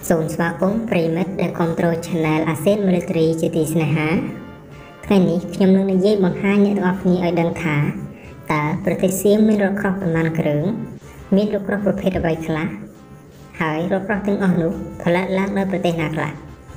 សូមស្វាគមន៍ប្រិយមិត្តដែលគ្រប់គ្រង Channel ASEAN Military ជាទីស្នេហាថ្ងៃនេះខ្ញុំនឹងនិយាយបង្ហាញអ្នកទាំងអស់គ្នាឲ្យដឹងថាតើប្រទេសសៀមមានរថក្រោះប៉ុន្មានគ្រឿងមានរថក្រោះប្រភេទអ្វីខ្លះហើយរថក្រោះទាំងអស់នោះផលិតឡើងនៅប្រទេសណាខ្លះ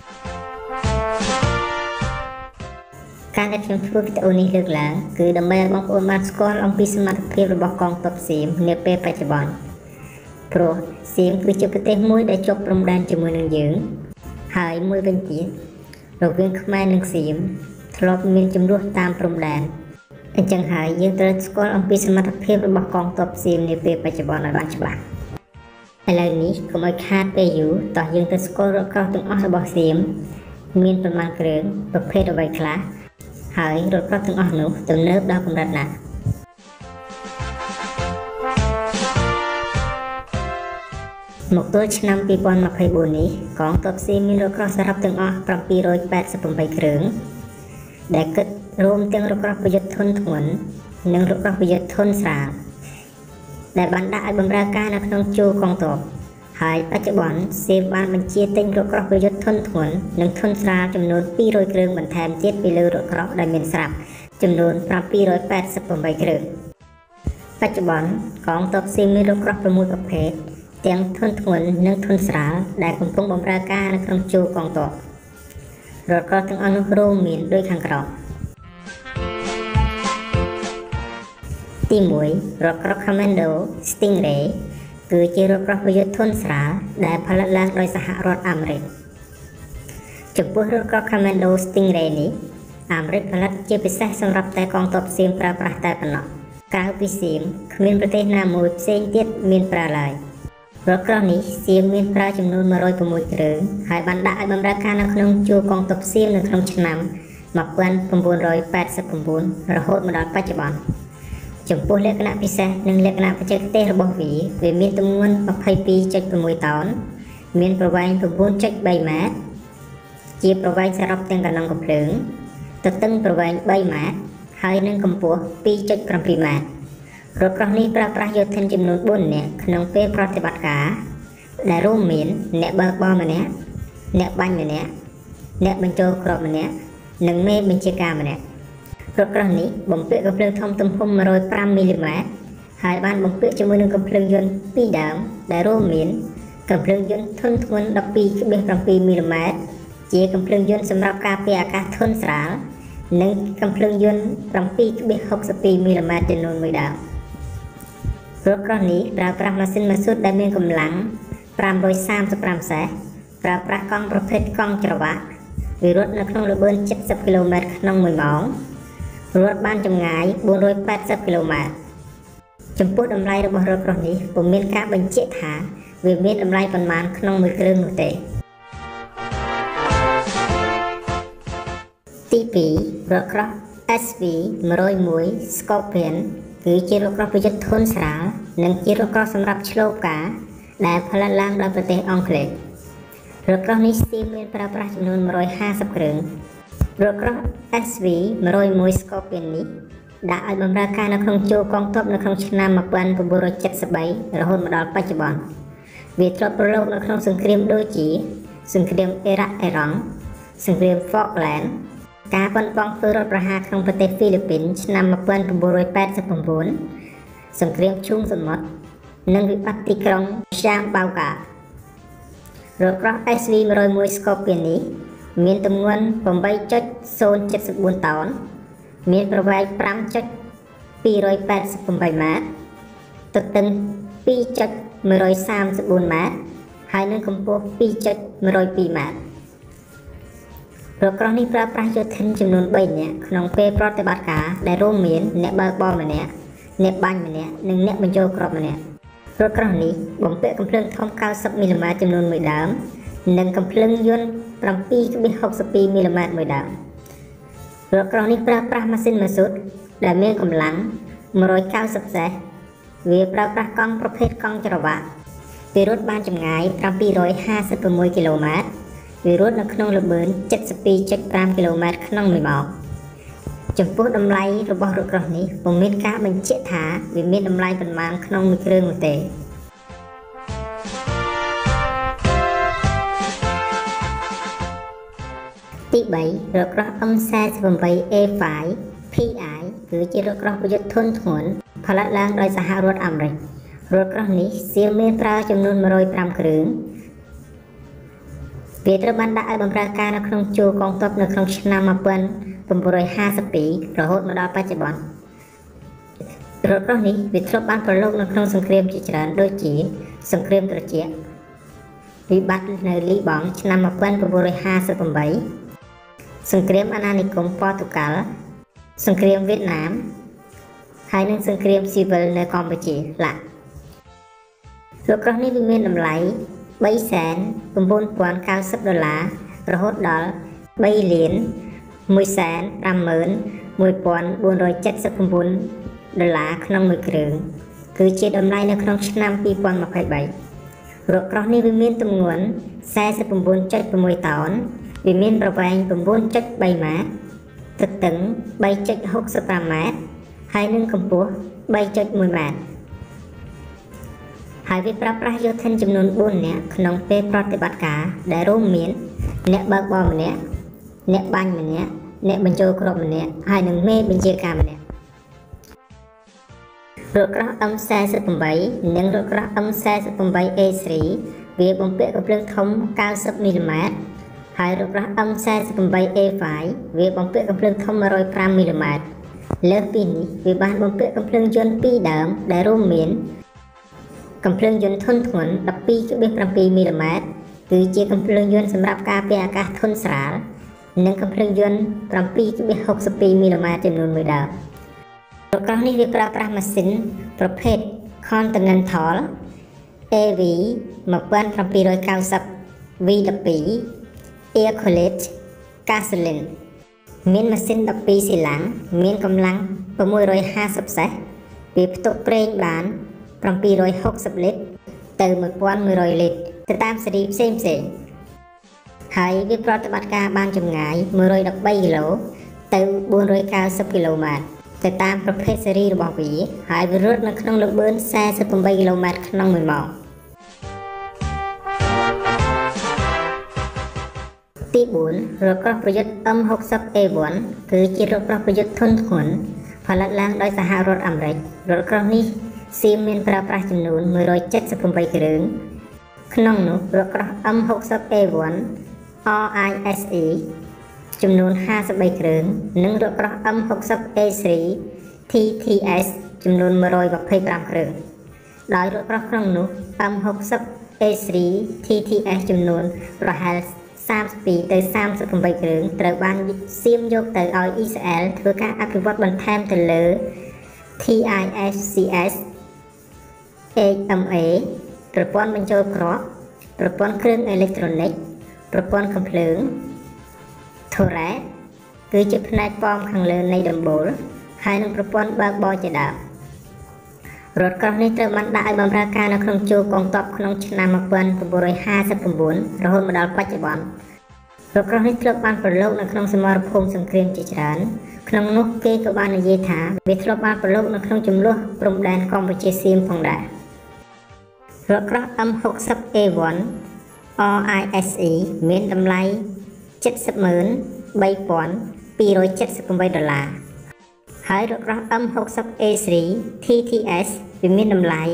ការដែលខ្ញុំធ្វើវីដេអូនេះលើកឡើងគឺដើម្បីឲ្យបងប្អូនបានស្គាល់អំពីសមត្ថភាពរបស់កងទ័ពសៀមនាពេលបច្ចុប្បន្នព្រោះសៀមគឺជាប្រទេសមួយដែលជាប់ព្រំដែនជាមួយនឹងយើងហើយមួយវិញទៀតរវាងខ្មែរនិងសៀមធ្លាប់មានជម្លោះតាមព្រំដែនអញ្ចឹងហើយយើងត្រូវស្គាល់អំពីសមត្ថភាពរបស់កងទ័ពសៀមនាពេលបច្ចុប្បន្នឲ្យបានច្បាស់ឥឡូវនេះកុំឲ្យខាតពេលយូរតោះយើងទៅស្គាល់រថក្រោះទាំងអស់របស់សៀមមានប៉ុន្មានគ្រឿងប្រភេទអ្វីខ្លះហើយរថក្រោះទាំងអស់នោះទំនើបដល់កម្រិតណាមកទល់ឆ្នាំ2024នេះកងទ័ពសៀមមានរថក្រោះសរុបទាំងអស់788គ្រឿងដែលគិតរួមទាំងរថក្រោះប្រយុទ្ធធុនធ្ងន់និងរថក្រោះប្រយុទ្ធធុនស្រាលដែលបានដាក់ឲ្យបម្រើការនៅក្នុងជួរកងទ័ពហើយបច្ចុប្បន្នសៀមបានបញ្ជាទិញរថក្រោះប្រយុទ្ធធុនធ្ងន់និងធុនស្រាលចំនួន200គ្រឿងបន្ថែមទៀតពីលើរថក្រោះដែលមានស្រាប់ចំនួន788គ្រឿងបច្ចុប្បន្នកងទ័ពសៀមមានរថក្រោះ6ប្រភេទទាំងធុនធ្ងន់និងធុនស្រាលដែលកំពុងបម្រើការនៅក្នុងជួរកងទ័ពរថក្រោះទាំងអស់នោះរួមមានដូចខាងក្រោមទី1រថក្រោះ Commando Stingray គឺជារថក្រោះប្រយុទ្ធធុនស្រាលដែលផលិតឡើងដោយសហរដ្ឋអាមេរិកចំពោះរថក្រោះ Commando Stingray នេះអាមេរិកផលិតជាពិសេសសម្រាប់តែកងទ័ពសៀមប្រើប្រាស់តែប៉ុណ្ណោះក្រៅពីសៀមគ្មានប្រទេសណាមួយផ្សេងទៀតមានប្រើឡើយរថក្រោះនេះសៀមមានប្រើចំនួន106គ្រឿងហើយបានដាក់ឲ្យបម្រើការនៅក្នុងជួរកងទ័ពសៀមនៅក្នុងឆ្នាំ1989រហូតមកដល់បច្ចុប្បន្នចំពោះលក្ខណៈពិសេសនិងលក្ខណៈបច្ចេកទេសរបស់វាមានទម្ងន់ 22.6 តោនមានប្រវែង 9.3 ម៉ែត្រជាប្រវែងសរុបទាំងកាណុងកាភ្លើងទទឹងប្រវែង 3 ម៉ែត្រហើយនិងកម្ពស់ 2.7 ម៉ែត្ររថក្រោះនេះប្រើប្រាស់យោធិនចំនួន4នាក់ក្នុងពេលប្រតិបត្តិការដែលរួមមានអ្នកបើកបរម្នាក់អ្នកបាញ់ម្នាក់អ្នកបញ្ចូលគ្រាប់ម្នាក់និងមេបញ្ជាការម្នាក់រថក្រោះនេះបំពាក់កាភ្លើងធំទំហំ105មីលីម៉ែត្រហើយបានបំពាក់ជាមួយនឹងកាភ្លើងយន្ត2ដើមដែលរួមមានកាភ្លើងយន្តធុនធ្ងន់ 12.7 មីលីម៉ែត្រជាកាភ្លើងយន្តសម្រាប់ការពារអាកាសធុនស្រាលនិងកាភ្លើងយន្ត 7.62 មីលីម៉ែត្រចំនួន1ដើមរថក្រោះនេះប្រើប្រាស់ម៉ាស៊ីនម៉ាស៊ូតដែលមានកម្លាំង535សេសប្រើប្រាស់កង់ប្រភេទកង់ច្រវាក់វារត់នៅក្នុងល្បឿន70គីឡូម៉ែត្រក្នុង1ម៉ោងរត់បានចម្ងាយ480គីឡូម៉ែត្រចំពោះតម្លៃរបស់រថក្រោះនេះពុំមានការបញ្ជាក់ថាវាមានតម្លៃប៉ុន្មានក្នុងមួយគ្រឿងនោះទេទី2រថក្រោះ SV101 Scorpion គឺជារថក្រោះប្រយុទ្ធធុនស្រាលនិងជារថក្រោះសម្រាប់ឆ្លូបការដែលផលិតឡើងដោយប្រទេសអង់គ្លេសរថក្រោះនេះសៀមមានប្រើប្រាស់ចំនួន150គ្រឿងរថក្រោះ SV101 Scorpion នេះដាក់ឲ្យបម្រើការនៅក្នុងជួរកងទ័ពនៅក្នុងឆ្នាំ1973រហូតមកដល់បច្ចុប្បន្នវាធ្លាប់ប្រឡូកនៅក្នុងសង្គ្រាមដូចជាសង្គ្រាមអ៊ីរ៉ាក់អ៊ីរ៉ង់សង្គ្រាម Falkland ការប៉ុនប៉ងធ្វើរដ្ឋប្រហារក្នុងប្រទេសហ្វីលីពីនឆ្នាំ1989សង្គ្រាមឈូងសមុទ្រនិងវិបត្តិទីក្រុងសាមបៅការថក្រោះ SV101 Scorpion នេះមានទម្ងន់ 8.074 តោនមានប្រវែង 5.288 ម៉ែត្រទទឹង 2.134 ម៉ែត្រហើយនិងកម្ពស់ 2.102 ម៉ែត្ររថក្រោះនេះប្រើប្រាស់យោធិនចំនួន3នាក់ក្នុងពេលប្រតិបត្តិការដែលរួមមានអ្នកបើកបរម្នាក់អ្នកបាញ់ម្នាក់និងអ្នកបញ្ចូលគ្រាប់ម្នាក់រថក្រោះនេះបំពាក់កាភ្លើងធំ90មីលីម៉ែត្រចំនួន1ដើមនិងកាភ្លើងយន្ត 7.62 មីលីម៉ែត្រ1ដើមរថក្រោះនេះប្រើប្រាស់ម៉ាស៊ីនម៉ាស៊ូតដែលមានកម្លាំង190សេសវាប្រើប្រាស់កង់ប្រភេទកង់ច្រវាក់វារត់បានចម្ងាយ756គីឡូម៉ែត្រវារត់នៅក្នុងល្បឿន 72.5 គីឡូម៉ែត្រក្នុង1ម៉ោងចំពោះតម្លៃរបស់រថក្រោះនេះពុំមានការបញ្ជាក់ថាវាមានតម្លៃប៉ុន្មានក្នុងមួយគ្រឿងនោះទេ តទី3រថក្រោះ M48A5 PI គឺជារថក្រោះប្រយុទ្ធធុនធ្ងន់ផលិតឡើងដោយសហរដ្ឋអាមេរិករថក្រោះនេះសៀមមានប្រើចំនួន105គ្រឿងវាត្រូវបានដាក់ឲ្យបម្រើការនៅក្នុងជួរកងទ័ពនៅក្នុងឆ្នាំ1952រហូតមកដល់បច្ចុប្បន្នរថក្រោះនេះវាធ្លាប់បានប្រឡូកនៅក្នុងសង្គ្រាមជាច្រើនដូចជាសង្គ្រាមត្រជាក់វិបត្តិនៅលីបង់ឆ្នាំ1958សង្គ្រាមអាណានិគមប៉ូទុយហ្គាល់សង្គ្រាមវៀតណាមហើយនិងសង្គ្រាមស៊ីវិលនៅកម្ពុជាឡារថក្រោះនេះវាមានតម្លៃ$3,990,000រហូតដល់$3,151,479ក្នុងមួយគ្រឿងគឺជាតម្លៃនៅក្នុងឆ្នាំ2023រថក្រោះនេះវាមានទម្ងន់ 49.6 តោនវាមានប្រវែង 9.3 ម៉ែត្រទទឹង 3.65 ម៉ែត្រហើយនិងកម្ពស់ 3.1 ម៉ែត្រហើយវាប្រើប្រាស់យោធិនចំនួន4នាក់ក្នុងពេលប្រតិបត្តិការដែលរួមមានអ្នកបើកបរម្នាក់អ្នកបាញ់ម្នាក់អ្នកបញ្ចូលគ្រាប់ម្នាក់ហើយនិងមេបញ្ជាការម្នាក់រថក្រោះ M48 និងរថក្រោះ M48A3 វាបំពាក់កាំភ្លើងធំ90មីលីម៉ែត្រហើយរថក្រោះ M48A5 វាបំពាក់កាំភ្លើងធំ105មីលីម៉ែត្រលើសពីនេះវាបានបំពាក់កាំភ្លើងយន្ត2ដើមដែលរួមមានកាំភ្លើងយន្តធុនធ្ងន់ 12.7 មីលីម៉ែត្រគឺជាកាំភ្លើងយន្តសម្រាប់ការពារអាកាសធន់ស្រាលនិងកាំភ្លើងយន្ត 7.62 មីលីម៉ែត្រចំនួន1ដើមរថក្រោះនេះវាប្រើប្រាស់ម៉ាស៊ីនប្រភេទ Continental AV 1790 V12 Air Cooled Gasoline មានម៉ាស៊ីន12សីឡាំងមានកម្លាំង650សេសវាផ្ទុកប្រេងបាន760លីត្រទៅ1100លីត្រទៅតាមស៊េរីផ្សេងហើយវាប្រតិបត្តិការបានចម្ងាយ113គីឡូទៅ490គីឡូម៉ែត្រទៅតាមប្រភេទស៊េរីរបស់វាហើយវារត់នៅក្នុងល្បឿន48គីឡូម៉ែត្រក្នុង1ម៉ោងទី4រថក្រោះប្រយុទ្ធ M60A1 គឺជារថក្រោះប្រយុទ្ធធុនធ្ងន់ផលិតឡើងដោយសហរដ្ឋអាមេរិករថក្រោះនេះសៀមមានប្រើប្រាស់ចំនួន178គ្រឿងក្នុងនោះរថក្រោះ M60A1 RISE ចំនួន53គ្រឿងនិងរថក្រោះ M60A3 TTS ចំនួន125គ្រឿងដោយរថក្រោះក្នុងនោះ M60A3 TTS ចំនួនប្រហែល32ទៅ38គ្រឿងត្រូវបានសៀមយកទៅឲ្យអ៊ីស្រាអែលធ្វើការអភិវឌ្ឍបន្ថែមទៅលើ TISCS HMA ប្រព័ន្ធបញ្ចូលគ្រាប់ប្រព័ន្ធគ្រឿងអេឡិចត្រូនិកប្រព័ន្ធកំភ្លើង Turret គឺជាផ្នែកប៉មខាងលើនៃដំបូលហើយនឹងប្រព័ន្ធបើកបរជាដើមរថក្រោះនេះត្រូវបានដាក់ឲ្យបម្រើការនៅក្នុងជួរកងទ័ពក្នុងឆ្នាំ1959រហូតមកដល់បច្ចុប្បន្នរថក្រោះនេះធ្លាប់បានប្រឡូកនៅក្នុងសមរភូមិសង្គ្រាមជាច្រើនក្នុងនោះគេក៏បាននិយាយថាវាធ្លាប់បានប្រឡូកនៅក្នុងចំនួនព្រំដែនកម្ពុជាសៀមផងដែររថក្រោះ M60A1 RISE មានតម្លៃ$703,278ហើយរថក្រោះ M60A3 TTS វាមានតម្លៃ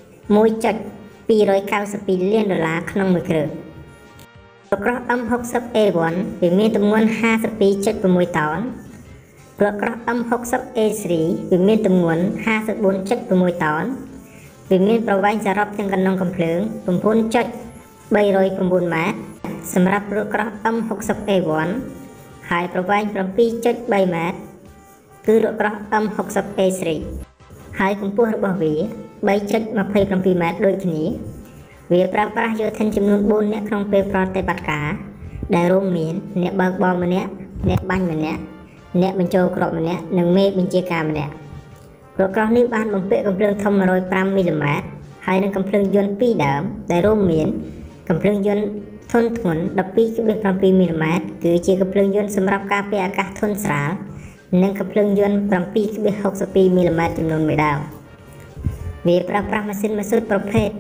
$1.292 លានក្នុងមួយគ្រឿងរថក្រោះ M60A1 វាមានទម្ងន់ 52.6 តោនរថក្រោះ M60A3 វាមានទម្ងន់ 54.6 តោនវាមានប្រវែងសរុបទាំងកណ្ដុងកាំភ្លើង 9.309 ម៉ែត្រសម្រាប់រថក្រោះ M60A1 ហើយប្រវែង 7.3 ម៉ែត្រគឺរថក្រោះ M60A3 ហើយកម្ពស់របស់វា 3.27 ម៉ែត្រដូចគ្នាវាប្រើប្រាស់យោធិនចំនួន4នាក់ក្នុងពេលប្រតិបត្តិការដែលរួមមានអ្នកបើកបរម្នាក់អ្នកបាញ់ម្នាក់អ្នកបញ្ចូលគ្រាប់ម្នាក់និងមេបញ្ជាការម្នាក់រថក្រោះនេះបានបំពាក់កាំភ្លើងធំ105មីលីម៉ែត្រហើយនិងកាំភ្លើងយន្ត2ដើមដែលរួមមានកាំភ្លើងយន្តធុនធ្ងន់ 12.7 មីលីម៉ែត្រគឺជាកាំភ្លើងយន្តសម្រាប់ការពារអាកាសធន់ស្រាលនិងកាំភ្លើងយន្ត 7.62 មីលីម៉ែត្រចំនួន1ដើមវាប្រើប្រាស់ម៉ាស៊ីនម៉ាស៊ូតប្រភេទ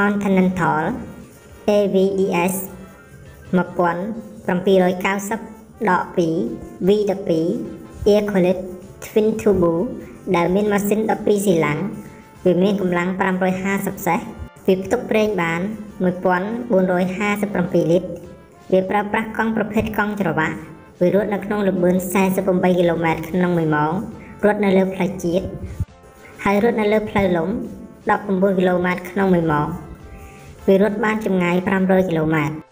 Continental AVDS 1790 ដក 2 V12 Air Quality Twin Turbo ដែលមានម៉ាស៊ីន12ស៊ីឡាំងវាមានកម្លាំង550សេសវាផ្ទុកប្រេងបាន1457លីត្រវាប្រើប្រាស់កង់ប្រភេទកង់ច្រវាក់វារត់នៅក្នុងល្បឿន48គីឡូម៉ែត្រក្នុង1ម៉ោងរត់នៅលើផ្លូវជាតិហើយរត់នៅលើផ្លូវលំ19គីឡូម៉ែត្រក្នុង1ម៉ោងវារត់បានចម្ងាយ500គីឡូម៉ែត្រ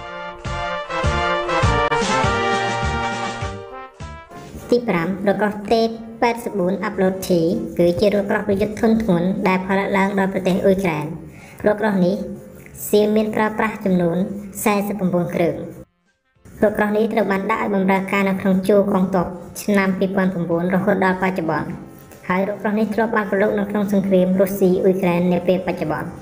ទី5រកោស T84 Upload T គឺជារថក្រោះប្រយុទ្ធធុនធ្ងន់ដែលផលិតឡើងដោយប្រទេសអ៊ុយក្រែនរថក្រោះនេះសៀមមានប្រើប្រាស់ចំនួន49គ្រឿងរថក្រោះនេះត្រូវបានដាក់ឲ្យបម្រើការនៅក្នុងជួរកងទ័ពឆ្នាំ2009រហូតដល់បច្ចុប្បន្នហើយរថក្រោះនេះធ្លាប់បានប្រឡូកនៅក្នុងសង្គ្រាមរុស្ស៊ីអ៊ុយក្រែននាពេលបច្ចុប្បន្ន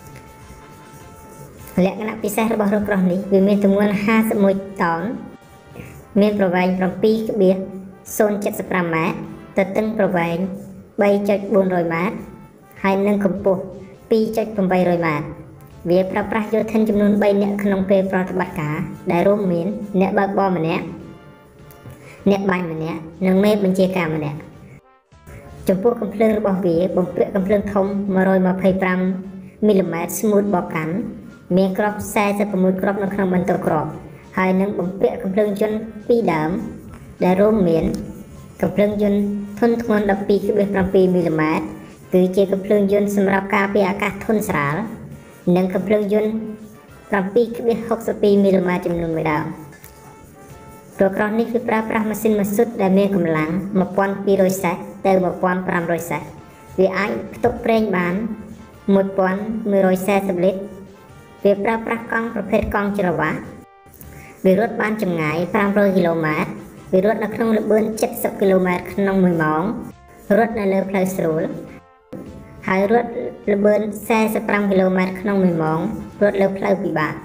លក្ខណៈពិសេសរបស់រថក្រោះនេះវាមានទម្ងន់51តោនមានប្រវែង 7.075 ម៉ែត្រទទឹងប្រវែង 3.400 ម៉ែត្រហើយនិងកម្ពស់ 2.800 ម៉ែត្រវាប្រើប្រាស់យោធិនចំនួន3នាក់ក្នុងពេលប្រតិបត្តិការដែលរួមមានអ្នកបើកបរម្នាក់អ្នកបាញ់ម្នាក់និងមេបញ្ជាការម្នាក់ចំពោះកាំភ្លើងរបស់វាបំពាក់កាំភ្លើងធំ125មីលីម៉ែត្រ Smooth Bogan មានគ្រាប់46គ្រាប់នៅក្នុងបន្ទះគ្រាប់ហើយនឹងបំពាក់កាំភ្លើងយន្ត2ដើមដែលរួមមានកាំភ្លើងយន្តធុនធ្ងន់ 12.7 មីលីម៉ែត្រគឺជាកាំភ្លើងយន្តសម្រាប់ការពារអាកាសធន់ស្រាលនិងកាំភ្លើងយន្ត 7.62 មីលីម៉ែត្រចំនួន1ដើមរថក្រោះនេះគឺប្រើប្រាស់ម៉ាស៊ីនម៉ាស៊ូតដែលមានកម្លាំង1200សេសទៅ1500សេសវាអាចផ្ទុកប្រេងបាន1140លីត្រវាប្រើប្រាស់កង់ប្រភេទកង់ច្រវាក់វារត់បានចម្ងាយ500គីឡូម៉ែត្រវារត់នៅក្នុងល្បឿន70គីឡូម៉ែត្រក្នុង1ម៉ោងរត់នៅលើផ្លូវស្រួលហើយរត់ល្បឿន45គីឡូម៉ែត្រក្នុង1ម៉ោងរត់លើផ្លូវពិបាក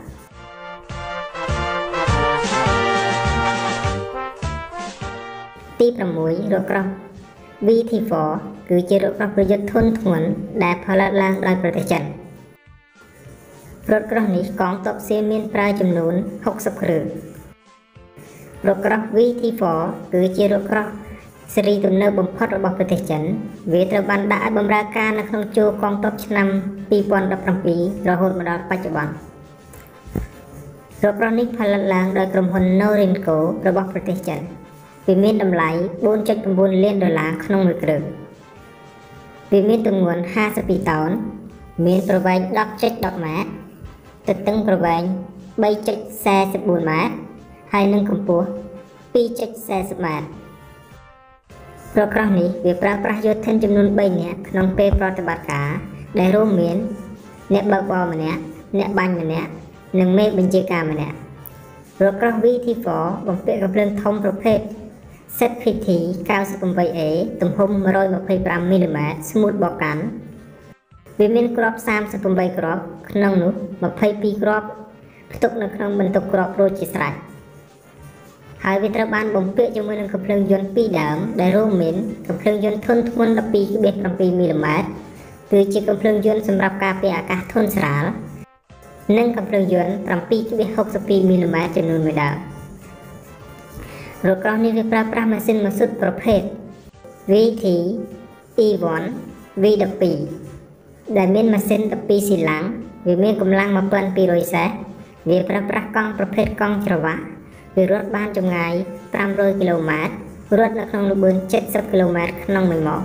ទី6រថក្រោះ VT4 គឺជារថក្រោះប្រយុទ្ធធុនធ្ងន់ដែលផលិតឡើងដោយប្រទេសចិនរថក្រោះនេះកងទ័ពសៀមមានប្រើចំនួន60គ្រឿងរថក្រោះ VT4 គឺជារថក្រោះស៊េរីទំនើបបំផុតរបស់ប្រទេសចិនវាត្រូវបានដាក់ឲ្យបម្រើការនៅក្នុងជួរកងទ័ពឆ្នាំ2017រហូតមកដល់បច្ចុប្បន្នរថក្រោះនេះផលិតឡើងដោយក្រុមហ៊ុន Norinco របស់ប្រទេសចិនវាមានតម្លៃ $4.9 លានក្នុងមួយគ្រឿងវាមានទម្ងន់52តោនមានប្រវែង 10.10 ម៉ែត្រទទឹងប្រវែង 3.44 ម៉ែត្រហើយនិងកម្ពស់ 2.40 ម៉ែត្ររថក្រោះនេះវាប្រើប្រាស់យោធិនចំនួន3នាក់ក្នុងពេលប្រតិបត្តិការដែលរួមមានអ្នកបើកបរម្នាក់អ្នកបាញ់ម្នាក់និងមេបញ្ជាការម្នាក់រថក្រោះ VT4 បំពាក់កាំភ្លើងធំប្រភេទ ZPT 98A ទំហំ125មីលីម៉ែត្រ Smooth Bogan វាមានគ្រាប់38គ្រាប់ក្នុងនោះ22គ្រាប់ផ្ទុកនៅក្នុងបន្ទប់គ្រាប់រួចជាស្រេចហើយវាត្រូវបានបំពាក់ជាមួយនឹងកាំភ្លើងយន្ត2ដើមដែលរួមមានកាំភ្លើងយន្តធុនធ្ងន់ 12.7 មីលីម៉ែត្រគឺជាកាំភ្លើងយន្តសម្រាប់ការពារអាកាសធន់ស្រាលនិងកាំភ្លើងយន្ត 7.62 មីលីម៉ែត្រចំនួន1ដើមរថក្រោះនេះវាប្រើប្រាស់ម៉ាស៊ីនម៉ាស៊ូតប្រភេទ VT E1 V12 ដែលមានម៉ាស៊ីន12ស៊ីឡាំងវាមានកម្លាំង1200សេសវាប្រើប្រាស់កង់ប្រភេទកង់ច្រវាក់វារត់បានចម្ងាយ500គីឡូម៉ែត្ររត់នៅក្នុងល្បឿន70គីឡូម៉ែត្រក្នុង1ម៉ោង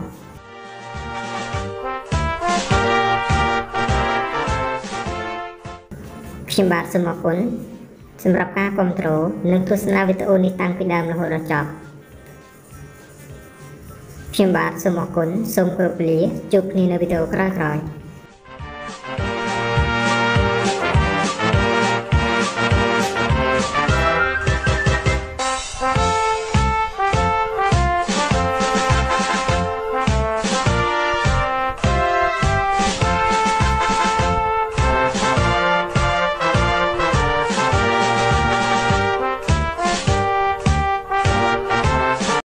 ខ្ញុំបាទសូមអរគុណសម្រាប់ការគាំទ្រនិងទស្សនាវីដេអូនេះតាំងពីដើមរហូតដល់ចប់ខ្ញុំបាទសូមអរគុណសូមគោរពលាជួបគ្នានៅវីដេអូក្រោយៗ